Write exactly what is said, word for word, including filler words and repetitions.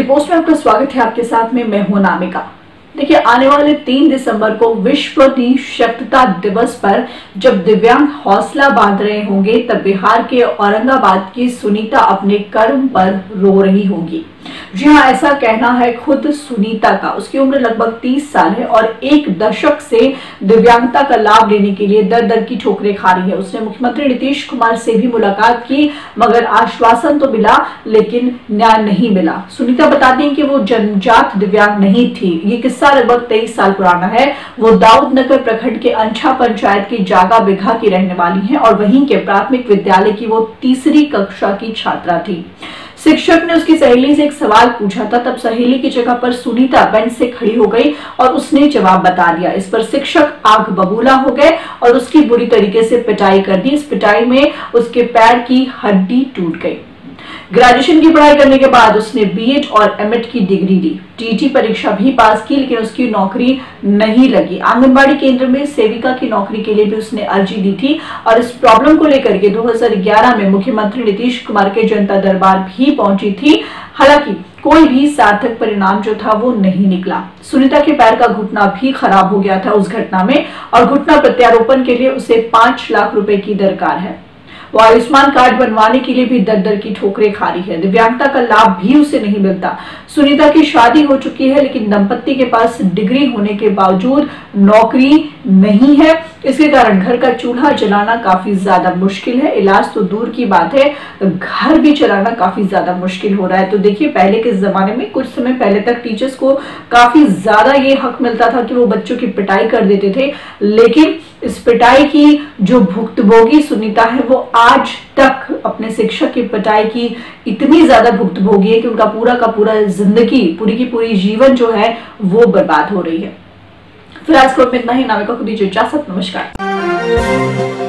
Daily post में आपका स्वागत है। आपके साथ में मैं हूं नामिका। देखिए, आने वाले तीन दिसंबर को विश्व निःशक्तता दिवस पर जब दिव्यांग हौसला बांध रहे होंगे, तब बिहार के औरंगाबाद की सुनीता अपने कर्म पर रो रही होगी। जी हाँ, ऐसा कहना है खुद सुनीता का। उसकी उम्र लगभग तीस साल है और एक दशक से दिव्यांगता का लाभ लेने के लिए दर दर की ठोकरें खा रही है। उसने मुख्यमंत्री नीतीश कुमार से भी मुलाकात की, मगर आश्वासन तो मिला लेकिन न्याय नहीं मिला। सुनीता बताती हैं कि वो जन्मजात दिव्यांग नहीं थी। ये किस्सा लगभग तेईस साल पुराना है। वो दाऊद नगर प्रखंड के अंछा पंचायत की जागा बिघा की रहने वाली है और वहीं के प्राथमिक विद्यालय की वो तीसरी कक्षा की छात्रा थी। शिक्षक ने उसकी सहेली से एक सवाल पूछा था, तब सहेली की जगह पर सुनीता बेंच से खड़ी हो गई और उसने जवाब बता दिया। इस पर शिक्षक आग बबूला हो गए और उसकी बुरी तरीके से पिटाई कर दी। इस पिटाई में उसके पैर की हड्डी टूट गई। ग्रेजुएशन की पढ़ाई करने के बाद उसने बीएड और एमएड की डिग्री ली। टीटी परीक्षा भी पास की, लेकिन उसकी नौकरी नहीं लगी। आंगनबाड़ी केंद्र में सेविका की नौकरी के लिए भी उसने अर्जी दी थी और इस प्रॉब्लम को लेकर के दो हज़ार ग्यारह में मुख्यमंत्री नीतीश कुमार के जनता दरबार भी पहुंची थी। हालांकि कोई भी सार्थक परिणाम जो था वो नहीं निकला। सुनीता के पैर का घुटना भी खराब हो गया था उस घटना में और घुटना प्रत्यारोपण के लिए उसे पांच लाख रुपए की दरकार है। वो आयुष्मान कार्ड बनवाने के लिए भी दर दर की ठोकरें खा रही है। दिव्यांगता का लाभ भी उसे नहीं मिलता। सुनीता की शादी हो चुकी है, लेकिन दंपत्ति के पास डिग्री होने के बावजूद नौकरी नहीं है। इसके कारण घर का चूल्हा जलाना काफी ज्यादा मुश्किल है। इलाज तो दूर की बात है, घर भी चलाना काफी ज्यादा मुश्किल हो रहा है। तो देखिए, पहले के जमाने में कुछ समय पहले तक टीचर्स को काफी ज्यादा ये हक मिलता था कि वो बच्चों की पिटाई कर देते थे, लेकिन इस पिटाई की जो भुक्तभोगी सुनीता है वो आज तक अपने शिक्षक की पिटाई की इतनी ज्यादा भुक्तभोगी है कि उनका पूरा का पूरा जिंदगी, पूरी की पूरी जीवन जो है वो बर्बाद हो रही है। फिर आज को इतना ही। नामिका को दीजिए इजाजत। नमस्कार।